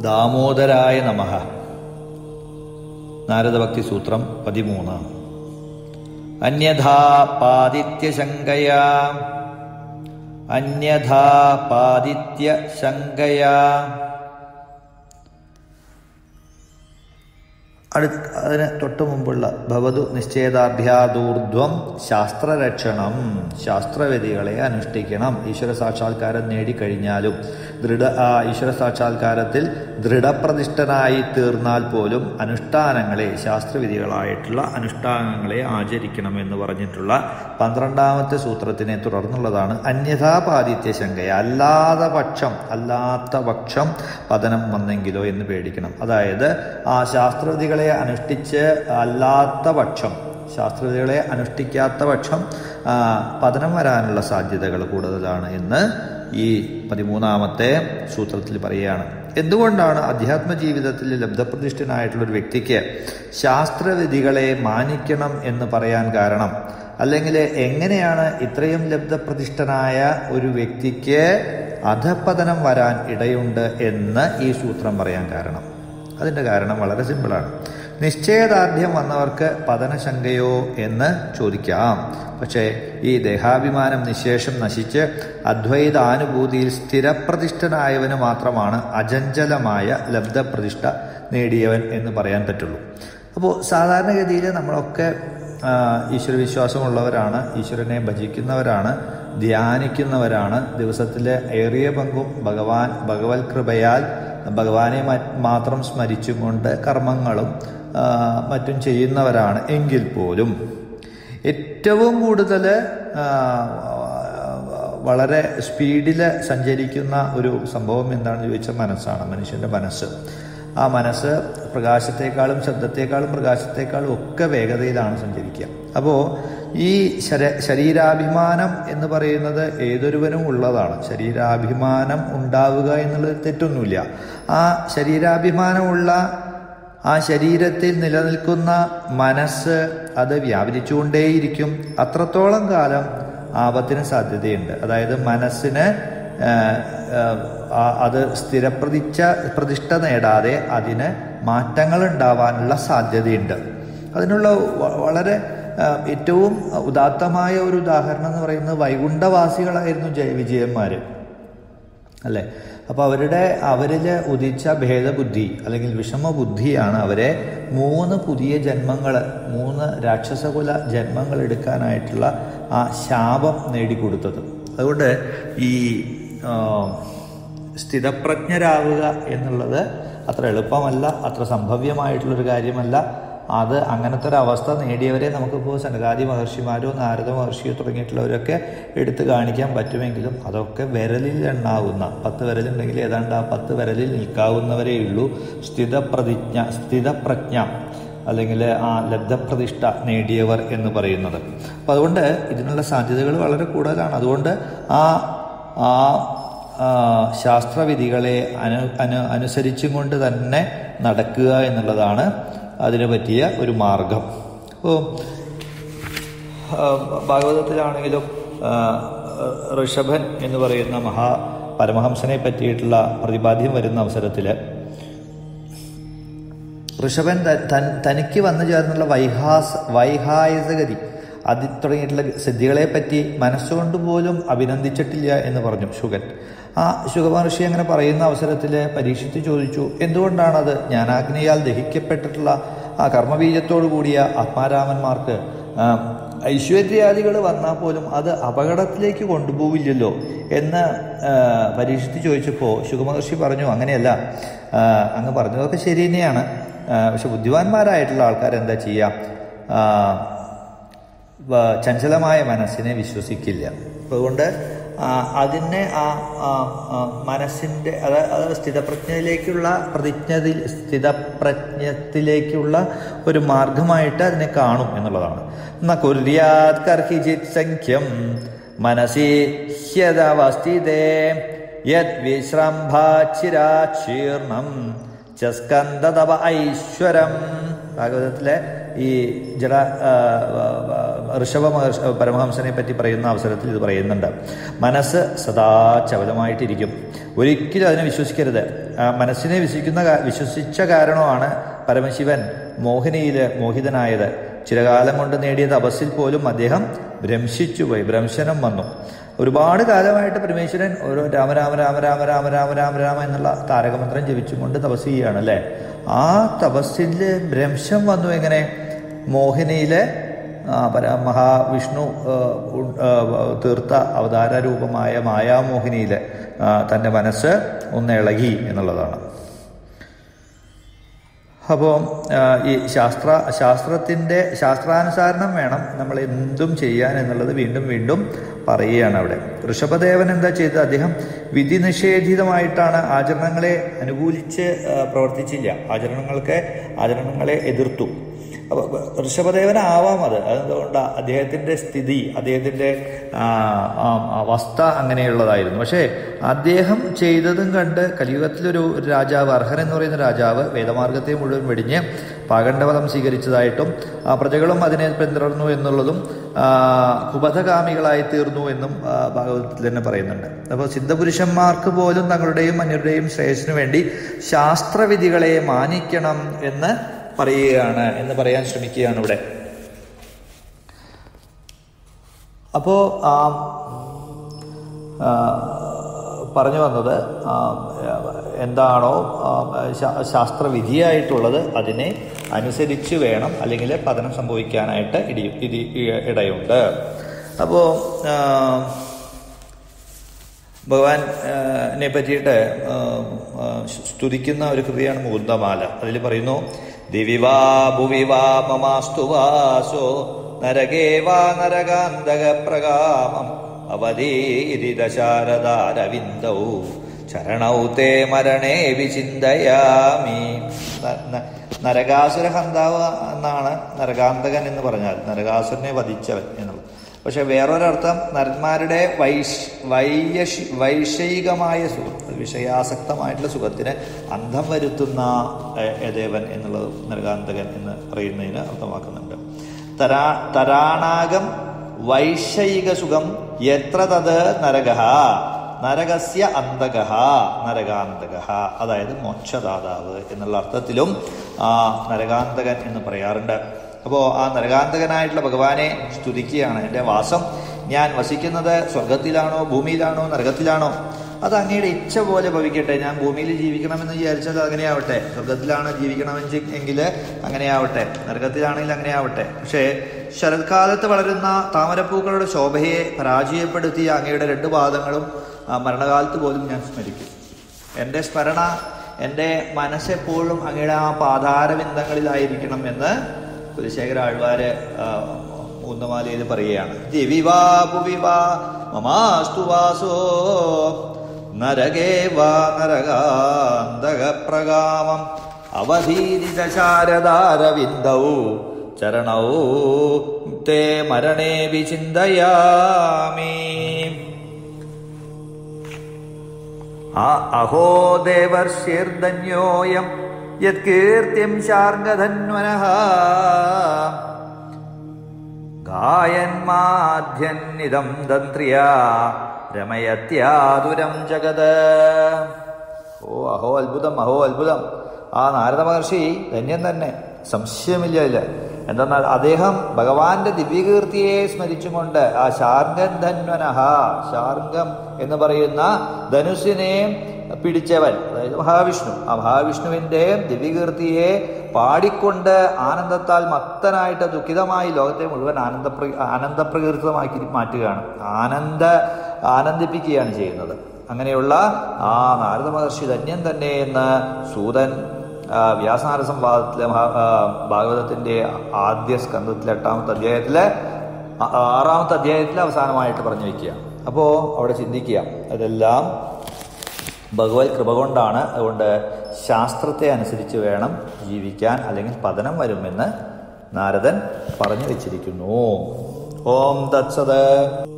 ദാമോദരായ നമഃ. നാരദഭക്തി സൂത്രം 13. അന്യഥാ പാദിത്യശങ്കയാ അന്യഥാ പാദിത്യശങ്കയാ. അതിന് തൊട്ടു മുമ്പുള്ള ഭവതു നിശ്ചേതാഭ്യാദൂർധ്വം ശാസ്ത്രരക്ഷണം. ശാസ്ത്രവിധികളെ അനുഷ്ഠിക്കണം. ഈശ്വര സാക്ഷാത്കാരം നേടിക്കഴിഞ്ഞാലും ഈശ്വര സാക്ഷാത്കാരത്തിൽ ദൃഢപ്രതിഷ്ഠനായി തീർന്നാൽ പോലും അനുഷ്ഠാനങ്ങളെ, ശാസ്ത്രവിധികളായിട്ടുള്ള അനുഷ്ഠാനങ്ങളെ ആചരിക്കണമെന്ന് പറഞ്ഞിട്ടുള്ള 12ാമത്തെ സൂത്രത്തിനെ തുടർന്നുള്ളതാണ് അന്യഥാപാദിത്യശങ്കയ. അല്ലാത്ത പക്ഷം പതനം വന്നെങ്കിലോ എന്ന് പേടിക്കണം. അതായത് ആ ശാസ്ത്രവിധികളെ അനുഷ്ഠിച്ച് ശാസ്ത്രവിധികളെ അനുഷ്ഠിക്കാത്ത പക്ഷം പതനം വരാനുള്ള സാധ്യതകൾ കൂടുതലാണ് എന്ന് ഈ 13ാമത്തെ സൂത്രത്തിൽ പറയുകയാണ്. എന്തുകൊണ്ടാണ് അധ്യാത്മ ജീവിതത്തിൽ ലബ്ധപ്രതിഷ്ഠനായിട്ടുള്ളൊരു വ്യക്തിക്ക് ശാസ്ത്രവിധികളെ മാനിക്കണം എന്ന് പറയാൻ കാരണം? അല്ലെങ്കിൽ എങ്ങനെയാണ് ഇത്രയും ലബ്ധപ്രതിഷ്ഠനായ ഒരു വ്യക്തിക്ക് അധപതനം വരാൻ ഇടയുണ്ട് എന്ന് ഈ സൂത്രം പറയാൻ കാരണം? അതിൻ്റെ കാരണം വളരെ സിമ്പിളാണ്. നിശ്ചയദാർഢ്യം വന്നവർക്ക് പതനശങ്കയോ എന്ന് ചോദിക്കാം. പക്ഷേ ഈ ദേഹാഭിമാനം നിശേഷം നശിച്ച് അദ്വൈതാനുഭൂതിയിൽ സ്ഥിരപ്രതിഷ്ഠനായവന് മാത്രമാണ് അചഞ്ചലമായ ലബ്ധപ്രതിഷ്ഠ നേടിയവൻ എന്ന് പറയാൻ പറ്റുള്ളൂ. അപ്പോൾ സാധാരണഗതിയിൽ നമ്മളൊക്കെ ഈശ്വരവിശ്വാസമുള്ളവരാണ്, ഈശ്വരനെ ഭജിക്കുന്നവരാണ്, ധ്യാനിക്കുന്നവരാണ്. ദിവസത്തിലെ ഏറിയ പങ്കും ഭഗവത് കൃപയാൽ ഭഗവാനെ മാത്രം സ്മരിച്ചുകൊണ്ട് കർമ്മങ്ങളും മറ്റും ചെയ്യുന്നവരാണ്. എങ്കിൽ പോലും ഏറ്റവും കൂടുതൽ വളരെ സ്പീഡിൽ സഞ്ചരിക്കുന്ന ഒരു സംഭവം എന്താണെന്ന് ചോദിച്ചാൽ മനസ്സാണ്. മനുഷ്യൻ്റെ മനസ്സ്. ആ മനസ്സ് പ്രകാശത്തെക്കാളും ശബ്ദത്തെക്കാളും പ്രകാശത്തെക്കാളും ഒക്കെ വേഗതയിലാണ് സഞ്ചരിക്കുക. അപ്പോൾ ഈ ശരീരാഭിമാനം എന്ന് പറയുന്നത് ഏതൊരുവനും ഉള്ളതാണ്. ശരീരാഭിമാനം ഉണ്ടാവുക എന്നുള്ളത് തെറ്റൊന്നുമില്ല. ആ ശരീരാഭിമാനമുള്ള ആ ശരീരത്തിൽ നിലനിൽക്കുന്ന മനസ്സ് അത് വ്യാപരിച്ചുകൊണ്ടേയിരിക്കും. അത്രത്തോളം കാലം ആപത്തിന് സാധ്യതയുണ്ട്. അതായത് മനസ്സിന് അത് പ്രതിഷ്ഠ നേടാതെ അതിന് മാറ്റങ്ങൾ ഉണ്ടാവാനുള്ള സാധ്യതയുണ്ട്. അതിനുള്ള വളരെ ഏറ്റവും ഉദാത്തമായ ഒരു ഉദാഹരണം എന്ന് പറയുന്നത് വൈകുണ്ഠവാസികളായിരുന്നു വിജയന്മാർ അല്ലേ. അപ്പോൾ അവരിൽ ഉദിച്ച ഭേദബുദ്ധി അല്ലെങ്കിൽ വിഷമബുദ്ധിയാണ് അവരെ 3 പുതിയ ജന്മങ്ങൾ, 3 രാക്ഷസകുല ജന്മങ്ങൾ എടുക്കാനായിട്ടുള്ള ആ ശാപം നേടിക്കൊടുത്തത്. അതുകൊണ്ട് ഈ സ്ഥിതപ്രജ്ഞരാവുക എന്നുള്ളത് അത്ര എളുപ്പമല്ല, അത്ര സംഭവ്യമായിട്ടുള്ളൊരു കാര്യമല്ല. അത് അങ്ങനത്തെ ഒരു അവസ്ഥ നേടിയവരെ നമുക്കിപ്പോൾ സനകാദി മഹർഷിമാരോ നാരദ മഹർഷിയോ തുടങ്ങിയിട്ടുള്ളവരൊക്കെ എടുത്തു കാണിക്കാൻ പറ്റുമെങ്കിലും അതൊക്കെ വിരലിൽ എണ്ണാവുന്ന, 10 വിരലുണ്ടെങ്കിൽ ഏതാണ്ട് ആ 10 വിരലിൽ നിൽക്കാവുന്നവരേ ഉള്ളൂ സ്ഥിതപ്രജ്ഞ അല്ലെങ്കിൽ ആ ലബ്ധപ്രതിഷ്ഠ നേടിയവർ എന്ന് പറയുന്നത്. അപ്പം അതുകൊണ്ട് ഇതിനുള്ള സാധ്യതകൾ വളരെ കൂടുതലാണ്. അതുകൊണ്ട് ആ ശാസ്ത്രവിധികളെ അനുസരിച്ചും കൊണ്ട് തന്നെ നടക്കുക എന്നുള്ളതാണ് അതിന് പറ്റിയ ഒരു മാർഗം. അപ്പോൾ ഭാഗവതത്തിലാണെങ്കിലും ഋഷഭൻ എന്ന് പറയുന്ന പരമഹംസനെ പറ്റിയിട്ടുള്ള പ്രതിപാദ്യം വരുന്ന അവസരത്തിൽ ഋഷഭൻ തനിക്ക് വന്നു ചേർന്നുള്ള വൈഹായസഗതി തുടങ്ങിയിട്ടുള്ള സിദ്ധികളെ പറ്റി മനസ്സുകൊണ്ട് പോലും അഭിനന്ദിച്ചിട്ടില്ല എന്ന് പറഞ്ഞു ശുഗൻ. ആ ശുഗമഹർഷി അങ്ങനെ പറയുന്ന അവസരത്തിൽ പരീക്ഷിച്ച് ചോദിച്ചു, എന്തുകൊണ്ടാണത്? ജ്ഞാനാഗ്നിയാൽ ദഹിക്കപ്പെട്ടിട്ടുള്ള ആ കർമ്മബീജത്തോടു കൂടിയ ആത്മാരാമന്മാർക്ക് ഐശ്വര്യാദികൾ വന്നാൽ പോലും അത് അപകടത്തിലേക്ക് കൊണ്ടുപോവില്ലല്ലോ എന്ന് പരീക്ഷിച്ച് ചോദിച്ചപ്പോൾ ശുഗമഹർഷി പറഞ്ഞു, അങ്ങനെയല്ല, അങ്ങ് പറഞ്ഞതൊക്കെ ശരി തന്നെയാണ്. പക്ഷെ ബുദ്ധിമാന്മാരായിട്ടുള്ള ആൾക്കാർ എന്താ ചെയ്യുക? ചഞ്ചലമായ മനസ്സിനെ വിശ്വസിക്കില്ല. അതുകൊണ്ട് അതിനെ മനസ്സിൻ്റെ അതായത് സ്ഥിതപ്രജ്ഞത്തിലേക്കുള്ള ഒരു മാർഗമായിട്ട് അതിനെ കാണും എന്നുള്ളതാണ്. കുര്യാത് കർഹിചിത് സംഖ്യം മനസി ഹ്യദവസ്ഥിതേ യത് വിശ്രംഭാചിരാചീർണം ചസ്കന്ദതവ ഐശ്വരം. ഭാഗവതത്തിലെ ഈ ഋഷഭ പരമഹംസനെ പറ്റി പറയുന്ന അവസരത്തിൽ ഇത് പറയുന്നുണ്ട്. മനസ്സ് സദാ ചപലമായിട്ടിരിക്കും, ഒരിക്കലും അതിനെ വിശ്വസിക്കരുത്. മനസ്സിനെ വിശ്വസിച്ച കാരണമാണ് പരമശിവൻ മോഹിനിയിൽ മോഹിതനായത്. ചിരകാലം കൊണ്ട് നേടിയ തപസ്സിൽ പോലും അദ്ദേഹം ഭ്രംശിച്ചുപോയി, ഭ്രംശനം വന്നു. ഒരുപാട് കാലമായിട്ട് പരമേശ്വരൻ ഓരോ രാമ രാമ രാമ രാമ രാമ രാമ രാമ രാമ എന്നുള്ള താരകമന്ത്രം ജപിച്ചുകൊണ്ട് തപസ് ചെയ്യുകയാണ് അല്ലേ. ആ തപസ്സിൽ ഭ്രംശം വന്നു. എങ്ങനെ? മോഹിനിയിലെ മഹാവിഷ്ണു തീർത്ത അവതാര രൂപമായ മായാമോഹിനിയിൽ തൻ്റെ മനസ്സ് ഒന്നിളകി എന്നുള്ളതാണ്. അപ്പോൾ ഈ ശാസ്ത്രാനുസാരണം വേണം നമ്മൾ എന്തും ചെയ്യാൻ എന്നുള്ളത് വീണ്ടും വീണ്ടും പറയുകയാണ് അവിടെ. ഋഷഭദേവൻ എന്താ ചെയ്തത്? അദ്ദേഹം വിധി നിഷേധിതമായിട്ടാണ് ആചരണങ്ങളെ അനുകൂലിച്ച് പ്രവർത്തിച്ചില്ല, ആചരണങ്ങളെ എതിർത്തു. അപ്പോൾ ഋഷഭദേവനാവാം അത്. അതുകൊണ്ട് അദ്ദേഹത്തിൻ്റെ സ്ഥിതി, അദ്ദേഹത്തിൻ്റെ അവസ്ഥ അങ്ങനെയുള്ളതായിരുന്നു. പക്ഷേ അദ്ദേഹം ചെയ്തതും കണ്ട് കലിയുഗത്തിലൊരു രാജാവ്, അർഹൻ എന്ന് പറയുന്ന രാജാവ്, വേദമാർഗത്തെ മുഴുവൻ വെടിഞ്ഞ് പാകണ്ഡവധം സ്വീകരിച്ചതായിട്ടും പ്രജകളും അതിനെ പിന്തുടർന്നു എന്നുള്ളതും കുബധകാമികളായി തീർന്നു എന്നും ഭാഗവതത്തിൽ തന്നെ പറയുന്നുണ്ട്. അപ്പോൾ സിദ്ധപുരുഷന്മാർക്ക് പോലും തങ്ങളുടെയും അന്യരുടെയും ശ്രേയസ്സിനു വേണ്ടി ശാസ്ത്രവിധികളെ മാനിക്കണം എന്ന് പറയാൻ ശ്രമിക്കുകയാണ് ഇവിടെ. അപ്പോ പറഞ്ഞു വന്നത് എന്താണോ ശാസ്ത്രവിധിയായിട്ടുള്ളത് അതിനെ അനുസരിച്ച് വേണം, അല്ലെങ്കിൽ പതനം സംഭവിക്കാനായിട്ട് ഇടയുണ്ട്. അപ്പോൾ ഭഗവാനെ പറ്റിയിട്ട് സ്തുതിക്കുന്ന ഒരു കൃതിയാണ് മുകുന്ദമാല. അതിൽ പറയുന്നു, ദിവിവാ ഭുവിവാ മമാസ്തു വാസോ നരകേ വാ നരകാന്തക പ്രകാമം അവധീരിതശാരദാരവിന്ദൗ ചരണൗ തേ മരണേ വിചിന്തയാമി. നരകാസുര ഹന്താവ് എന്നാണ് നരകാന്തകൻ എന്ന് പറഞ്ഞാൽ, നരകാസുരനെ വധിച്ചവൻ എന്നുള്ളത്. പക്ഷെ വേറൊരർത്ഥം നരന്മാരുടെ വൈഷയികമായ സുഖം, വിഷയാസക്തമായിട്ടുള്ള സുഖത്തിന് അന്ധം വരുത്തുന്ന ദേവൻ എന്നുള്ളത് നരകാന്തകൻ എന്ന് പറയുന്നതിന് അർത്ഥമാക്കുന്നുണ്ട്. തരാണാകം വൈഷയിക സുഖം യത്ര തത് നരകഃ നരകസ്യ അന്തകഃ നരകാന്തകഃ, അതായത് മോക്ഷദാതാവ് എന്നുള്ള അർത്ഥത്തിലും നരകാന്തകൻ എന്ന് പറയാറുണ്ട്. അപ്പോൾ ആ നരകാന്തകനായിട്ടുള്ള ഭഗവാനെ സ്തുതിക്കുകയാണ്. എൻ്റെ വാസം, ഞാൻ വസിക്കുന്നത് സ്വർഗത്തിലാണോ ഭൂമിയിലാണോ നരകത്തിലാണോ, അത് അങ്ങയുടെ ഇച്ഛ പോലെ ഭവിക്കട്ടെ. ഞാൻ ഭൂമിയിൽ ജീവിക്കണമെന്ന് വിചാരിച്ചാൽ അങ്ങനെയാവട്ടെ, സ്വർഗത്തിലാണ് ജീവിക്കണമെങ്കിൽ അങ്ങനെയാവട്ടെ, നരകത്തിലാണെങ്കിൽ അങ്ങനെയാവട്ടെ. പക്ഷേ ശരത്കാലത്ത് വളരുന്ന താമരപ്പൂക്കളുടെ ശോഭയെ പരാജയപ്പെടുത്തിയ അങ്ങയുടെ 2 പാദങ്ങളും മരണകാലത്ത് പോലും ഞാൻ സ്മരിക്കും. എൻ്റെ സ്മരണ, എൻ്റെ മനസ്സെപ്പോഴും അങ്ങയുടെ ആ പാതാരവിന്ദങ്ങളിലായിരിക്കണം എന്ന് കുലശേഖര ആഴ്വാര് മുകുന്ദമാലയിൽ പറയുകയാണ്. ദിവിവാ ഭുവിവാ മമാസ്തു വാസോ നരകേ വാ നരകാന്തക പ്രകാമം അവധീരിത ശാരദാരവിന്ദൗ ചരണൗ തേ മരണേ വിചിന്തയാമി. അഹോ ദേവർഷിർധന്യോയം യത്കീർത്തിം ശാർഗധന്വനഃ ഗായന്മാധ്യന്നിദം ദന്ത്രിയാ രമയത്യാതുരം ജഗത്. അഹോ അത്ഭുതം, അഹോ അത്ഭുതം. ആ നാരദ മഹർഷി ധന്യൻ തന്നെ, സംശയമില്ല ഇല്ല. എന്തെന്നാൽ അദ്ദേഹം ഭഗവാന്റെ ദിവ്യകീർത്തിയെ സ്മരിച്ചുകൊണ്ട് ആ ശാർഗധന്വനഃ, ശാർഗം എന്ന് പറയുന്ന ധനുസിനെ പിടിച്ചവൻ, അതായത് മഹാവിഷ്ണു, ആ മഹാവിഷ്ണുവിൻ്റെ ദിവ്യകീർത്തിയെ പാടിക്കൊണ്ട് ആനന്ദത്താൽ മത്തനായിട്ട് ദുഃഖിതമായി ലോകത്തെ മുഴുവൻ ആനന്ദപ്രകീർത്തിതമാക്കി മാറ്റുകയാണ്, ആനന്ദിപ്പിക്കുകയാണ് ചെയ്യുന്നത്. അങ്ങനെയുള്ള ആ നാരദ മഹർഷി ധന്യൻ തന്നെ എന്ന് സൂതൻ വ്യാസനാര സംവാദത്തിലെ ഭാഗവതത്തിൻ്റെ ആദ്യ സ്കന്ധത്തിലെ 8ാമത്തെ അധ്യായത്തിലെ 6ാമത്തെ അധ്യായത്തിൽ അവസാനമായിട്ട് പറഞ്ഞു വയ്ക്കുകയാണ്. അപ്പോൾ അവിടെ ചിന്തിക്കുക, അതെല്ലാം ഭഗവത് കൃപ കൊണ്ടാണ്. അതുകൊണ്ട് ശാസ്ത്രത്തെ അനുസരിച്ച് വേണം ജീവിക്കാൻ, അല്ലെങ്കിൽ പതനം വരുമെന്ന് നാരദൻ പറഞ്ഞു വെച്ചിരിക്കുന്നു. ഓം തത്സത്.